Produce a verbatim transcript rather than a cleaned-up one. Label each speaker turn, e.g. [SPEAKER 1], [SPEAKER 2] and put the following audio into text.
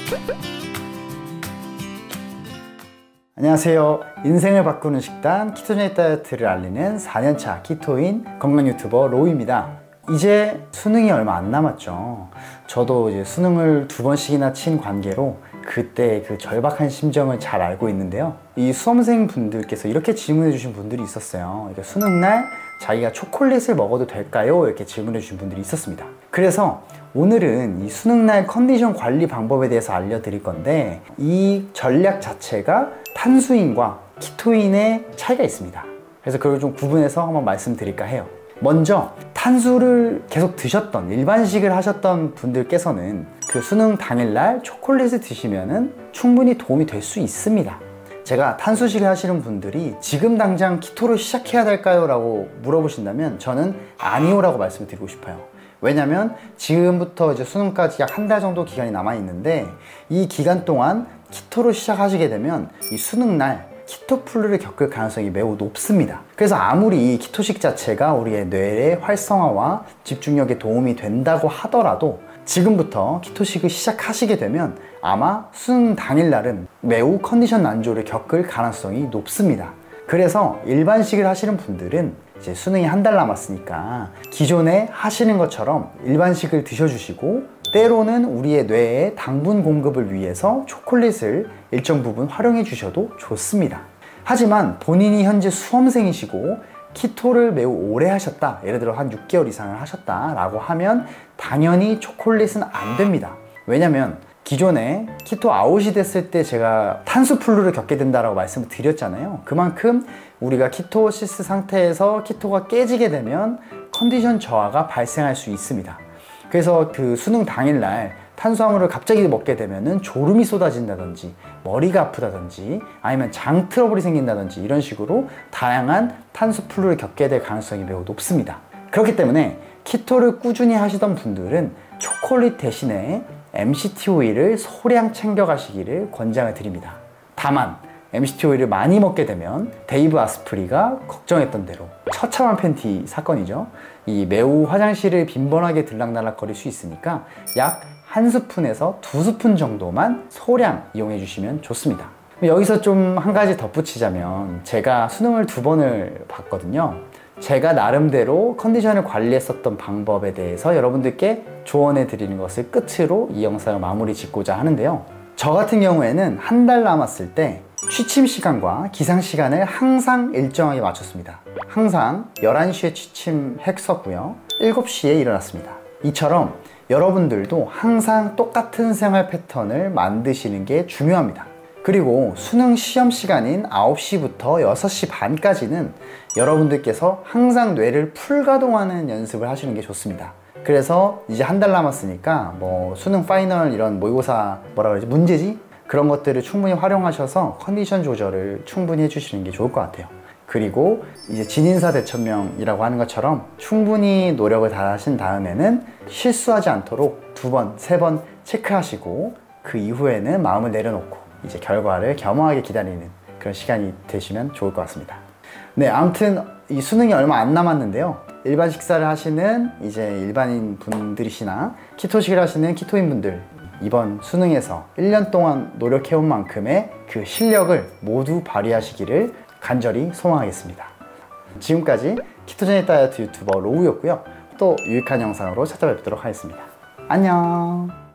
[SPEAKER 1] 안녕하세요. 인생을 바꾸는 식단 키토제닉 다이어트를 알리는 사 년차 키토인 건강 유튜버 로우입니다. 이제 수능이 얼마 안 남았죠. 저도 이제 수능을 두 번씩이나 친 관계로 그때 그 절박한 심정을 잘 알고 있는데요. 이 수험생 분들께서 이렇게 질문해 주신 분들이 있었어요. 그러니까 수능날 자기가 초콜릿을 먹어도 될까요? 이렇게 질문해 주신 분들이 있었습니다. 그래서 오늘은 이 수능날 컨디션 관리 방법에 대해서 알려드릴 건데, 이 전략 자체가 탄수인과 키토인의 차이가 있습니다. 그래서 그걸 좀 구분해서 한번 말씀드릴까 해요. 먼저 탄수를 계속 드셨던, 일반식을 하셨던 분들께서는 그 수능 당일날 초콜릿을 드시면은 충분히 도움이 될 수 있습니다. 제가 탄수식을 하시는 분들이 지금 당장 키토를 시작해야 될까요? 라고 물어보신다면 저는 아니요 라고 말씀을 드리고 싶어요. 왜냐면 지금부터 이제 수능까지 약 한 달 정도 기간이 남아 있는데, 이 기간 동안 키토를 시작하시게 되면 이 수능날 키토플루를 겪을 가능성이 매우 높습니다. 그래서 아무리 이 키토식 자체가 우리의 뇌의 활성화와 집중력에 도움이 된다고 하더라도 지금부터 키토식을 시작하시게 되면 아마 수능 당일날은 매우 컨디션 난조를 겪을 가능성이 높습니다. 그래서 일반식을 하시는 분들은 이제 수능이 한 달 남았으니까 기존에 하시는 것처럼 일반식을 드셔주시고, 때로는 우리의 뇌에 당분 공급을 위해서 초콜릿을 일정 부분 활용해 주셔도 좋습니다. 하지만 본인이 현재 수험생이시고 키토를 매우 오래 하셨다, 예를 들어 한 육 개월 이상을 하셨다 라고 하면 당연히 초콜릿은 안 됩니다. 왜냐면 기존에 키토 아웃이 됐을 때 제가 탄수플루를 겪게 된다라고 말씀을 드렸잖아요. 그만큼 우리가 키토시스 상태에서 키토가 깨지게 되면 컨디션 저하가 발생할 수 있습니다. 그래서 그 수능 당일날 탄수화물을 갑자기 먹게 되면은 졸음이 쏟아진다든지 머리가 아프다든지 아니면 장 트러블이 생긴다든지 이런 식으로 다양한 탄수플루를 겪게 될 가능성이 매우 높습니다. 그렇기 때문에 키토를 꾸준히 하시던 분들은 초콜릿 대신에 엠씨티 오일을 소량 챙겨 가시기를 권장을 드립니다. 다만 엠씨티 오일을 많이 먹게 되면 데이브 아스프리가 걱정했던 대로 처참한 팬티 사건이죠. 이 매우 화장실을 빈번하게 들락날락거릴 수 있으니까 약 한 스푼에서 두 스푼 정도만 소량 이용해 주시면 좋습니다. 여기서 좀 한 가지 덧붙이자면, 제가 수능을 두 번을 봤거든요. 제가 나름대로 컨디션을 관리했었던 방법에 대해서 여러분들께 조언해 드리는 것을 끝으로 이 영상을 마무리 짓고자 하는데요. 저 같은 경우에는 한 달 남았을 때 취침 시간과 기상 시간을 항상 일정하게 맞췄습니다. 항상 열한 시에 취침했었고요, 일곱 시에 일어났습니다. 이처럼 여러분들도 항상 똑같은 생활 패턴을 만드시는 게 중요합니다. 그리고 수능 시험 시간인 아홉 시부터 여섯 시 반까지는 여러분들께서 항상 뇌를 풀가동하는 연습을 하시는 게 좋습니다. 그래서 이제 한 달 남았으니까 뭐 수능 파이널 이런 모의고사 뭐라 그러지, 문제지? 그런 것들을 충분히 활용하셔서 컨디션 조절을 충분히 해주시는 게 좋을 것 같아요. 그리고 이제 진인사 대천명이라고 하는 것처럼 충분히 노력을 다 하신 다음에는 실수하지 않도록 두 번, 세 번 체크하시고 그 이후에는 마음을 내려놓고 이제 결과를 겸허하게 기다리는 그런 시간이 되시면 좋을 것 같습니다. 네, 아무튼 이 수능이 얼마 안 남았는데요. 일반 식사를 하시는 이제 일반인 분들이시나 키토식을 하시는 키토인 분들, 이번 수능에서 일 년 동안 노력해온 만큼의 그 실력을 모두 발휘하시기를 간절히 소망하겠습니다. 지금까지 키토제닉 다이어트 유튜버 로우였고요. 또 유익한 영상으로 찾아뵙도록 하겠습니다. 안녕.